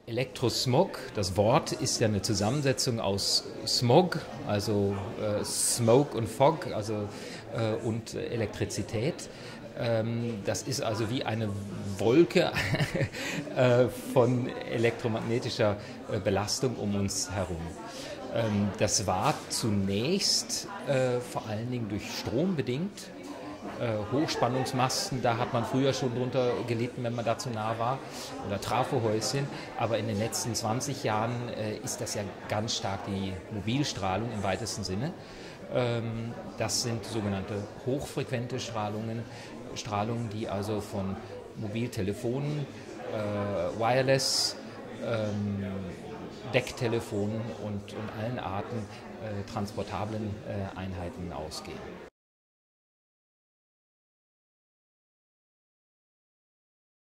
Elektrosmog, das Wort ist ja eine Zusammensetzung aus Smog, also Smoke und Fog, also und Elektrizität. Das ist also wie eine Wolke von elektromagnetischer Belastung um uns herum. Das war zunächst vor allen Dingen durch Strom bedingt. Hochspannungsmasten, da hat man früher schon drunter gelitten, wenn man da zu nah war, oder Trafohäuschen, aber in den letzten 20 Jahren ist das ja ganz stark die Mobilstrahlung im weitesten Sinne. Das sind sogenannte hochfrequente Strahlungen, die also von Mobiltelefonen, Wireless, Decktelefonen und allen Arten transportablen Einheiten ausgehen.